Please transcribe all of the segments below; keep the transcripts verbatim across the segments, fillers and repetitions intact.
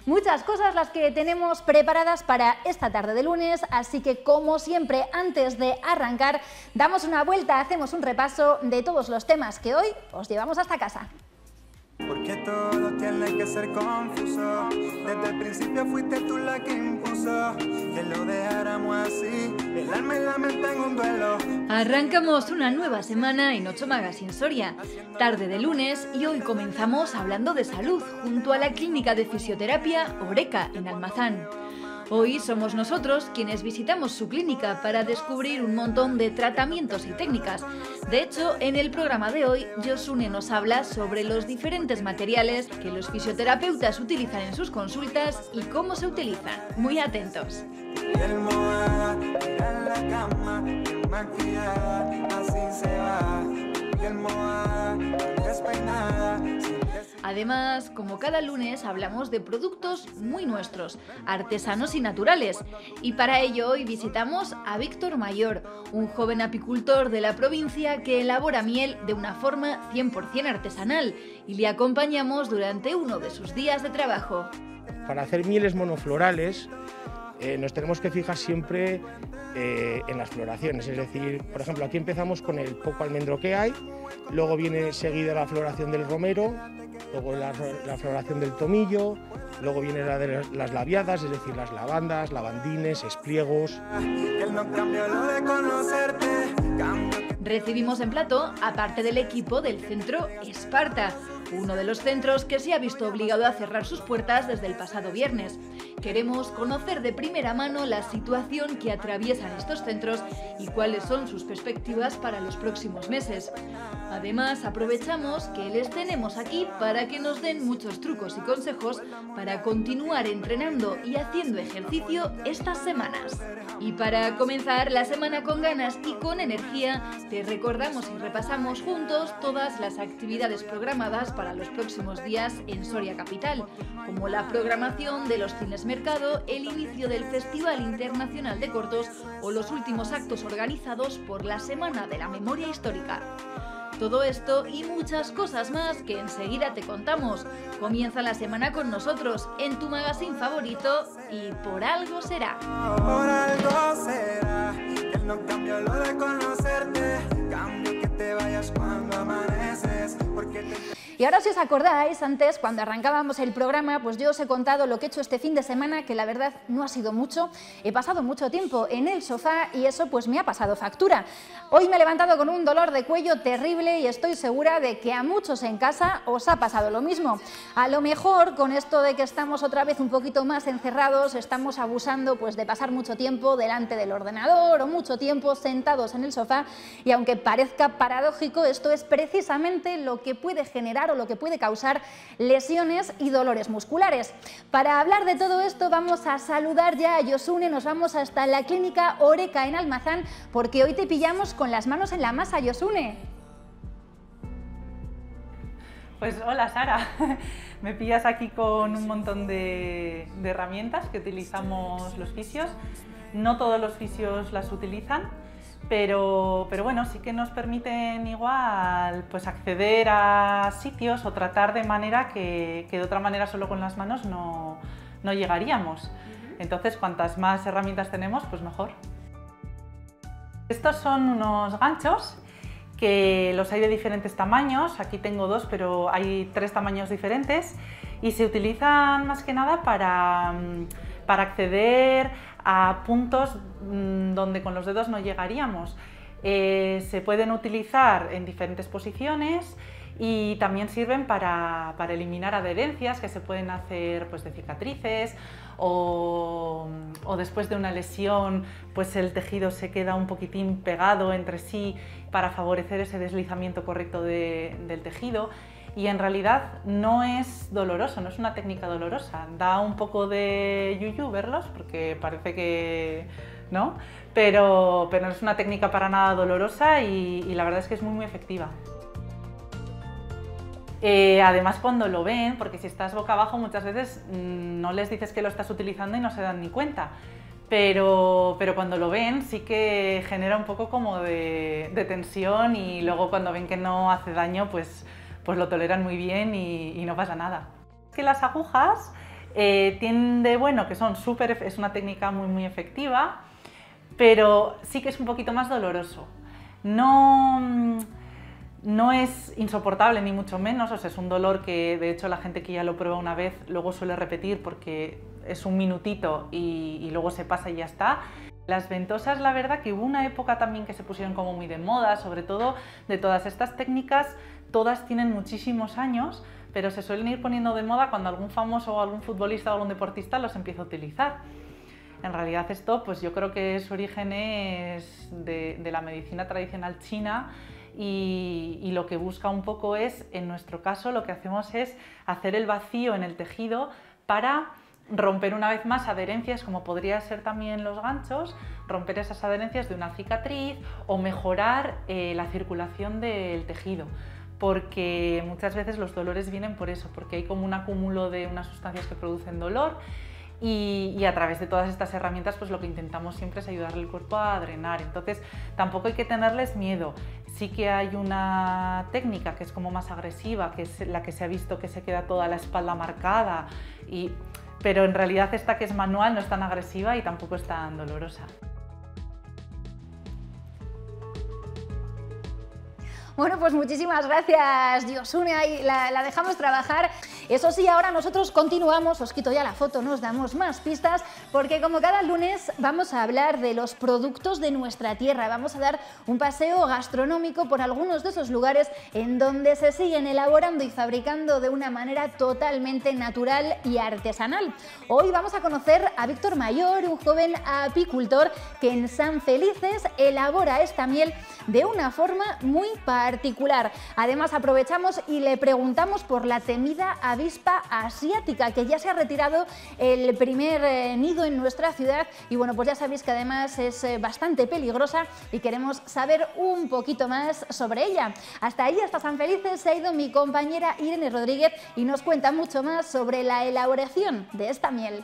Muchas cosas las que tenemos preparadas para esta tarde de lunes, así que como siempre, antes de arrancar, damos una vuelta, hacemos un repaso de todos los temas que hoy os llevamos hasta casa. Porque todo tiene que ser confuso. Desde el principio fuiste tú la que impuso que lo dejáramos así, el alma y la mente en un duelo. Arrancamos una nueva semana en Ocho Magazine Soria, tarde de lunes, y hoy comenzamos hablando de salud junto a la clínica de fisioterapia Oreca en Almazán. Hoy somos nosotros quienes visitamos su clínica para descubrir un montón de tratamientos y técnicas. De hecho, en el programa de hoy, Josune nos habla sobre los diferentes materiales que los fisioterapeutas utilizan en sus consultas y cómo se utilizan. Muy atentos. Además, como cada lunes, hablamos de productos muy nuestros, artesanos y naturales. Y para ello hoy visitamos a Víctor Mayor, un joven apicultor de la provincia que elabora miel de una forma cien por cien artesanal, y le acompañamos durante uno de sus días de trabajo. Para hacer mieles monoflorales eh, nos tenemos que fijar siempre eh, en las floraciones, es decir, por ejemplo, aquí empezamos con el poco almendro que hay, luego viene seguida la floración del romero, luego la, la floración del tomillo, luego viene la de las labiadas, es decir, las lavandas, lavandines, espliegos. Recibimos en plato a parte del equipo del centro Esparta, uno de los centros que se ha visto obligado a cerrar sus puertas desde el pasado viernes. Queremos conocer de primera mano la situación que atraviesan estos centros y cuáles son sus perspectivas para los próximos meses. Además, aprovechamos que les tenemos aquí para que nos den muchos trucos y consejos para continuar entrenando y haciendo ejercicio estas semanas. Y para comenzar la semana con ganas y con energía, te recordamos y repasamos juntos todas las actividades programadas para los próximos días en Soria Capital, como la programación de los cines mercado, el inicio del Festival Internacional de Cortos o los últimos actos organizados por la Semana de la Memoria Histórica. Todo esto y muchas cosas más que enseguida te contamos. Comienza la semana con nosotros en tu magazine favorito y Por Algo Será. Por algo será, que no cambio lo de conocerte, cambio que te vayas cuando amaneces, porque te... Y ahora, si os acordáis, antes, cuando arrancábamos el programa, pues yo os he contado lo que he hecho este fin de semana, que la verdad no ha sido mucho. He pasado mucho tiempo en el sofá y eso pues me ha pasado factura. Hoy me he levantado con un dolor de cuello terrible y estoy segura de que a muchos en casa os ha pasado lo mismo. A lo mejor, con esto de que estamos otra vez un poquito más encerrados, estamos abusando pues de pasar mucho tiempo delante del ordenador o mucho tiempo sentados en el sofá, y aunque parezca paradójico, esto es precisamente lo que puede generar o lo que puede causar lesiones y dolores musculares. Para hablar de todo esto vamos a saludar ya a Josune, nos vamos hasta la clínica Oreca en Almazán, porque hoy te pillamos con las manos en la masa, Josune. Pues hola Sara, me pillas aquí con un montón de, de herramientas que utilizamos los fisios. No todos los fisios las utilizan, Pero, pero bueno, sí que nos permiten igual pues acceder a sitios o tratar de manera que, que de otra manera solo con las manos no, no llegaríamos. Entonces, cuantas más herramientas tenemos, pues mejor. Estos son unos ganchos que los hay de diferentes tamaños. Aquí tengo dos, pero hay tres tamaños diferentes y se utilizan más que nada para, para acceder a puntos donde con los dedos no llegaríamos. Eh, se pueden utilizar en diferentes posiciones y también sirven para, para eliminar adherencias que se pueden hacer pues, de cicatrices o, o después de una lesión pues el tejido se queda un poquitín pegado entre sí para favorecer ese deslizamiento correcto de, del tejido. Y en realidad no es doloroso, no es una técnica dolorosa. Da un poco de yuyu verlos porque parece que no, pero, pero no es una técnica para nada dolorosa y, y la verdad es que es muy muy efectiva. Eh, además cuando lo ven, porque si estás boca abajo muchas veces mmm, no les dices que lo estás utilizando y no se dan ni cuenta. Pero, pero cuando lo ven sí que genera un poco como de, de tensión y luego cuando ven que no hace daño pues pues lo toleran muy bien y, y no pasa nada. Es que las agujas Eh, tienen de bueno que son súper, es una técnica muy muy efectiva, pero sí que es un poquito más doloroso. No, no es insoportable ni mucho menos, o sea, es un dolor que de hecho la gente que ya lo prueba una vez luego suele repetir porque es un minutito y, y luego se pasa y ya está. Las ventosas, la verdad que hubo una época también que se pusieron como muy de moda, sobre todo de todas estas técnicas, todas tienen muchísimos años, pero se suelen ir poniendo de moda cuando algún famoso o algún futbolista o algún deportista los empieza a utilizar. En realidad esto, pues yo creo que su origen es de, de la medicina tradicional china y, y lo que busca un poco es, en nuestro caso, lo que hacemos es hacer el vacío en el tejido para romper una vez más adherencias, como podría ser también los ganchos, romper esas adherencias de una cicatriz o mejorar eh, la circulación del tejido. Porque muchas veces los dolores vienen por eso, porque hay como un acúmulo de unas sustancias que producen dolor y, y a través de todas estas herramientas pues lo que intentamos siempre es ayudarle al cuerpo a drenar. Entonces tampoco hay que tenerles miedo. Sí que hay una técnica que es como más agresiva, que es la que se ha visto que se queda toda la espalda marcada, y, pero en realidad esta que es manual no es tan agresiva y tampoco es tan dolorosa. Bueno, pues muchísimas gracias, Josune, ahí la, la dejamos trabajar. Eso sí, ahora nosotros continuamos, os quito ya la foto, nos damos más pistas, porque como cada lunes vamos a hablar de los productos de nuestra tierra, vamos a dar un paseo gastronómico por algunos de esos lugares en donde se siguen elaborando y fabricando de una manera totalmente natural y artesanal. Hoy vamos a conocer a Víctor Mayor, un joven apicultor que en San Felices elabora esta miel de una forma muy particular. Además aprovechamos y le preguntamos por la temida avispa asiática, que ya se ha retirado el primer eh, nido en nuestra ciudad y bueno, pues ya sabéis que además es eh, bastante peligrosa y queremos saber un poquito más sobre ella. Hasta ahí, hasta San Felices, se ha ido mi compañera Irene Rodríguez y nos cuenta mucho más sobre la elaboración de esta miel.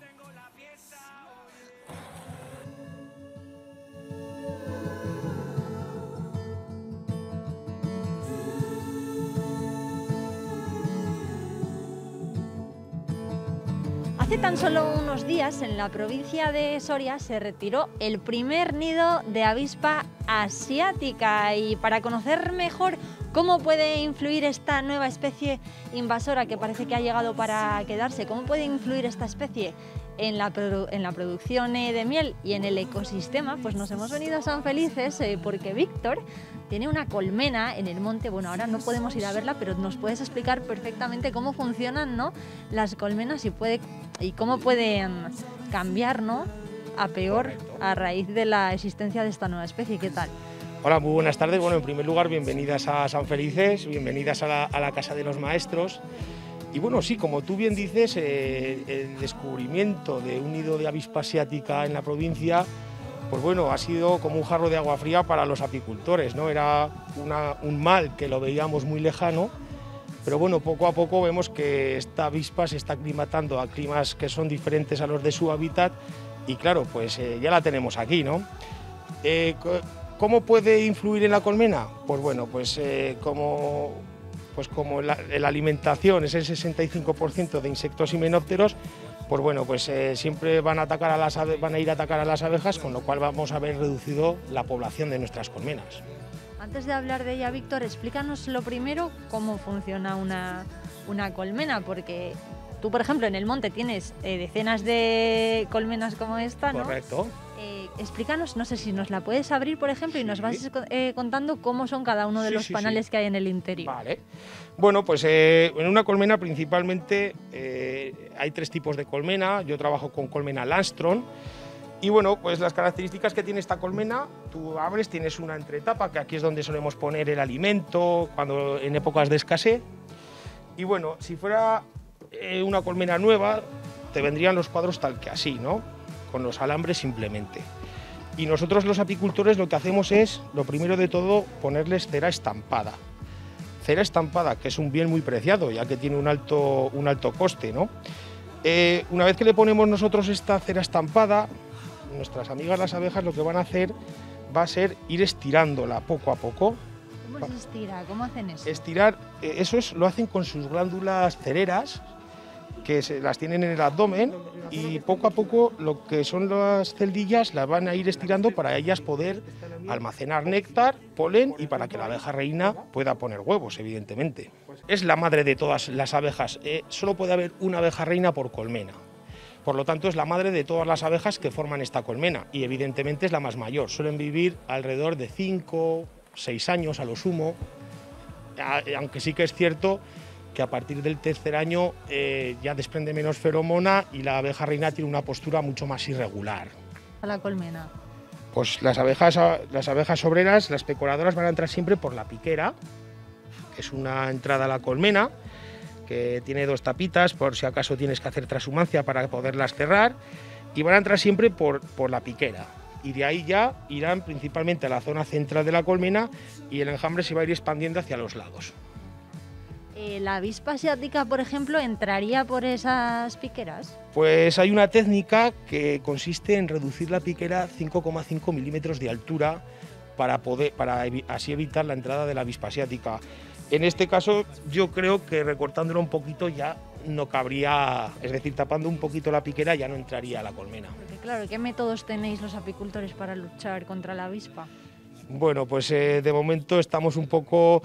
Hace tan solo unos días en la provincia de Soria se retiró el primer nido de avispa asiática y para conocer mejor cómo puede influir esta nueva especie invasora que parece que ha llegado para quedarse, cómo puede influir esta especie en la, produ en la producción de miel y en el ecosistema, pues nos hemos venido a San Felices eh, porque Víctor tiene una colmena en el monte. Bueno, ahora no podemos ir a verla, pero nos puedes explicar perfectamente cómo funcionan, ¿no?, las colmenas y, puede, y cómo pueden cambiar, ¿no?, a peor a raíz de la existencia de esta nueva especie. ¿Qué tal? Hola, muy buenas tardes. Bueno, en primer lugar, bienvenidas a San Felices, bienvenidas a la, a la Casa de los Maestros. Y bueno, sí, como tú bien dices, eh, el descubrimiento de un nido de avispa asiática en la provincia, pues bueno, ha sido como un jarro de agua fría para los apicultores, ¿no? Era una, un mal que lo veíamos muy lejano, pero bueno, poco a poco vemos que esta avispa se está aclimatando a climas que son diferentes a los de su hábitat y claro, pues eh, ya la tenemos aquí, ¿no? Eh, ¿Cómo puede influir en la colmena? Pues bueno, pues eh, como... pues como la, la alimentación es el sesenta y cinco por ciento de insectos himenópteros, pues bueno, pues eh, siempre van a, atacar a las ave, van a ir a atacar a las abejas, con lo cual vamos a haber reducido la población de nuestras colmenas. Antes de hablar de ella, Víctor, explícanos lo primero cómo funciona una, una colmena, porque tú, por ejemplo, en el monte tienes eh, decenas de colmenas como esta, ¿no? Correcto. Eh, explícanos, no sé si nos la puedes abrir, por ejemplo, y nos vas sí. eh, contando cómo son cada uno de sí, los sí, panales sí. que hay en el interior. Vale. Bueno, pues eh, en una colmena principalmente eh, hay tres tipos de colmena. Yo trabajo con colmena Landstrom. Y bueno, pues las características que tiene esta colmena, tú abres, tienes una entretapa, que aquí es donde solemos poner el alimento cuando en épocas de escasez. Y bueno, si fuera eh, una colmena nueva, te vendrían los cuadros tal que así, ¿no?, con los alambres simplemente. Y nosotros los apicultores lo que hacemos es, lo primero de todo, ponerles cera estampada. Cera estampada, que es un bien muy preciado, ya que tiene un alto, un alto coste, ¿no? Eh, una vez que le ponemos nosotros esta cera estampada, nuestras amigas las abejas lo que van a hacer va a ser ir estirándola poco a poco. ¿Cómo se estira? ¿Cómo hacen eso? Estirar, eh, eso es, lo hacen con sus glándulas cereras, que se las tienen en el abdomen y poco a poco lo que son las celdillas las van a ir estirando para ellas poder almacenar néctar, polen y para que la abeja reina pueda poner huevos, evidentemente. Es la madre de todas las abejas, eh, solo puede haber una abeja reina por colmena. Por lo tanto, es la madre de todas las abejas que forman esta colmena y evidentemente es la más mayor. Suelen vivir alrededor de cinco, seis años a lo sumo, aunque sí que es cierto que a partir del tercer año eh, ya desprende menos feromona y la abeja reina tiene una postura mucho más irregular. A la colmena. Pues las abejas, las abejas obreras, las pecoradoras, van a entrar siempre por la piquera, que es una entrada a la colmena, que tiene dos tapitas por si acaso tienes que hacer transhumancia para poderlas cerrar, y van a entrar siempre por, por la piquera, y de ahí ya irán principalmente a la zona central de la colmena y el enjambre se va a ir expandiendo hacia los lados. Eh, ¿La avispa asiática, por ejemplo, entraría por esas piqueras? Pues hay una técnica que consiste en reducir la piquera a cinco coma cinco milímetros de altura para, poder, para evi- así evitar la entrada de la avispa asiática. En este caso yo creo que recortándolo un poquito ya no cabría, es decir, tapando un poquito la piquera ya no entraría a la colmena. Porque claro, ¿qué métodos tenéis los apicultores para luchar contra la avispa? Bueno, pues eh, de momento estamos un poco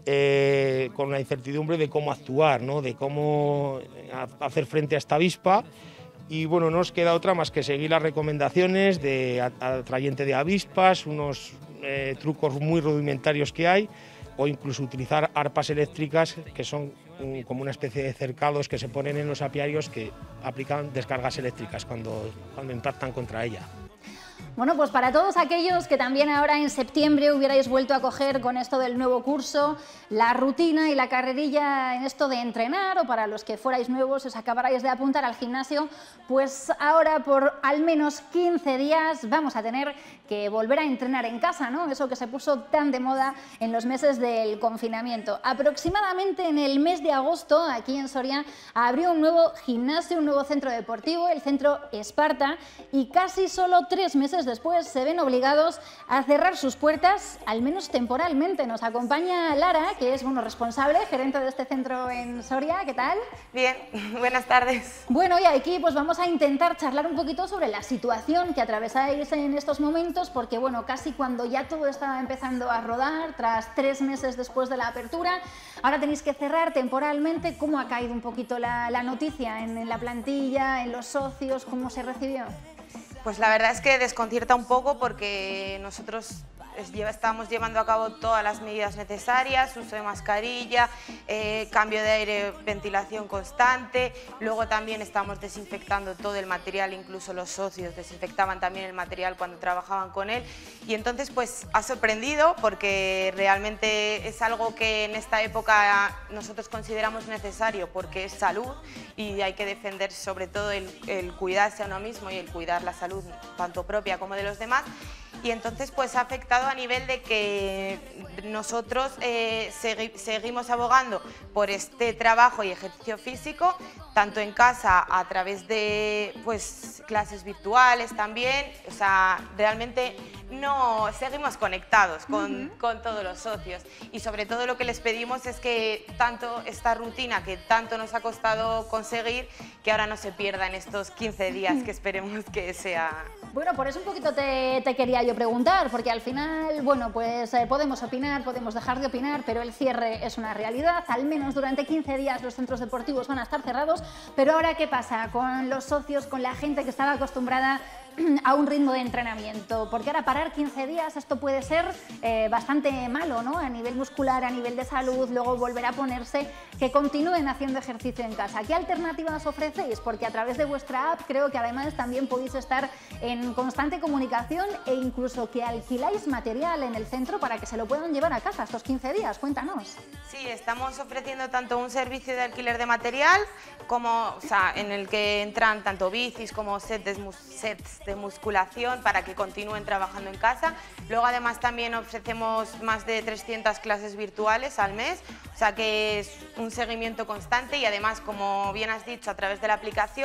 eh, con la incertidumbre de cómo actuar, ¿no? De cómo hacer frente a esta avispa. Y bueno, no nos queda otra más que seguir las recomendaciones de atrayente de avispas, unos eh, trucos muy rudimentarios que hay, o incluso utilizar arpas eléctricas, que son um, como una especie de cercados que se ponen en los apiarios que aplican descargas eléctricas cuando, cuando impactan contra ella. Bueno, pues para todos aquellos que también ahora en septiembre hubierais vuelto a coger con esto del nuevo curso, la rutina y la carrerilla en esto de entrenar, o para los que fuerais nuevos os acabarais de apuntar al gimnasio, pues ahora por al menos quince días vamos a tener que volver a entrenar en casa, ¿no? Eso que se puso tan de moda en los meses del confinamiento. Aproximadamente en el mes de agosto, aquí en Soria, abrió un nuevo gimnasio, un nuevo centro deportivo, el Centro Esparta, y casi solo tres meses después se ven obligados a cerrar sus puertas, al menos temporalmente. Nos acompaña Lara, que es bueno, responsable, gerente de este centro en Soria. ¿Qué tal? Bien, buenas tardes. Bueno, y aquí pues vamos a intentar charlar un poquito sobre la situación que atravesáis en estos momentos, porque bueno, casi cuando ya todo estaba empezando a rodar, tras tres meses después de la apertura, ahora tenéis que cerrar temporalmente. ¿Cómo ha caído un poquito la, la noticia en, en la plantilla, en los socios? ¿Cómo se recibió? Pues la verdad es que desconcierta un poco porque nosotros estamos llevando a cabo todas las medidas necesarias, uso de mascarilla, eh, cambio de aire, ventilación constante, luego también estamos desinfectando todo el material, incluso los socios desinfectaban también el material cuando trabajaban con él, y entonces pues ha sorprendido porque realmente es algo que en esta época nosotros consideramos necesario porque es salud y hay que defender sobre todo el, el cuidarse a uno mismo y el cuidar la salud tanto propia como de los demás. Y entonces pues ha afectado a nivel de que nosotros eh, segui seguimos abogando por este trabajo y ejercicio físico, tanto en casa a través de pues clases virtuales también, o sea, realmente no seguimos conectados con, uh-huh. con todos los socios, y sobre todo lo que les pedimos es que tanto esta rutina que tanto nos ha costado conseguir, que ahora no se pierda en estos quince días que esperemos que sea. Bueno, por eso un poquito te, te quería yo preguntar, porque al final, bueno, pues eh, podemos opinar, podemos dejar de opinar, pero el cierre es una realidad. Al menos durante quince días los centros deportivos van a estar cerrados, pero ahora ¿qué pasa con los socios, con la gente que estaba acostumbrada a un ritmo de entrenamiento? Porque ahora parar quince días, esto puede ser eh, bastante malo, ¿no? A nivel muscular, a nivel de salud, luego volver a ponerse, que continúen haciendo ejercicio en casa. ¿Qué alternativas ofrecéis? Porque a través de vuestra app creo que además también podéis estar en constante comunicación e incluso que alquiláis material en el centro para que se lo puedan llevar a casa estos quince días. Cuéntanos. Sí, estamos ofreciendo tanto un servicio de alquiler de material como, o sea, en el que entran tanto bicis como sets de, sets de musculación para que continúen trabajando en casa. Luego además también ofrecemos más de trescientas clases virtuales al mes, o sea que es un seguimiento constante, y además, como bien has dicho, a través de la aplicación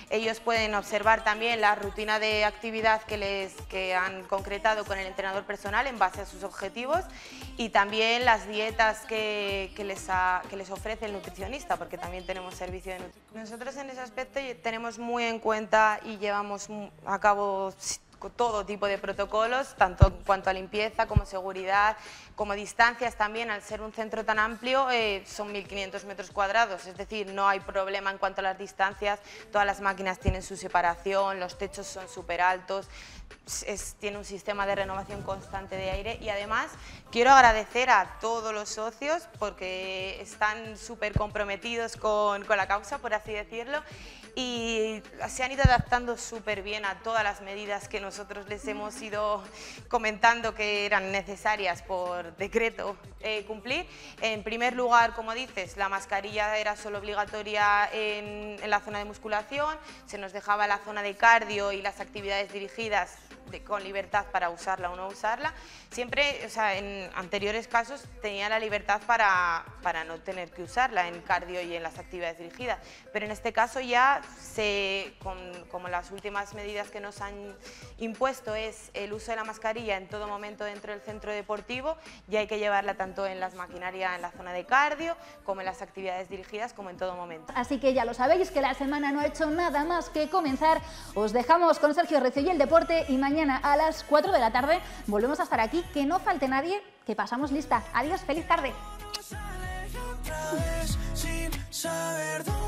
Ellos pueden observar también la rutina de actividad que, les, que han concretado con el entrenador personal en base a sus objetivos y también las dietas que, que, les, ha, que les ofrece el nutricionista, porque también tenemos servicio de nutrición. Nosotros en ese aspecto tenemos muy en cuenta y llevamos a cabo todo tipo de protocolos, tanto en cuanto a limpieza como seguridad, como distancias también. Al ser un centro tan amplio, eh, son mil quinientos metros cuadrados, es decir, no hay problema en cuanto a las distancias, todas las máquinas tienen su separación, los techos son súper altos, es, tiene un sistema de renovación constante de aire y además quiero agradecer a todos los socios porque están súper comprometidos con, con la causa, por así decirlo, y se han ido adaptando súper bien a todas las medidas que nosotros les hemos ido comentando que eran necesarias por decreto eh, cumplir. En primer lugar, como dices, la mascarilla era solo obligatoria en, en la zona de musculación, se nos dejaba la zona de cardio y las actividades dirigidas de, con libertad para usarla o no usarla. Siempre, o sea, en anteriores casos tenía la libertad para, para no tener que usarla en cardio y en las actividades dirigidas, pero en este caso ya se, con, como las últimas medidas que nos han impuesto es el uso de la mascarilla en todo momento dentro del centro deportivo, y hay que llevarla tanto en las maquinarias en la zona de cardio como en las actividades dirigidas, como en todo momento. Así que ya lo sabéis, que la semana no ha hecho nada más que comenzar. Os dejamos con Sergio Recio y el deporte, y mañana a las cuatro de la tarde volvemos a estar aquí. Que no falte nadie, que pasamos lista. Adiós, feliz tarde.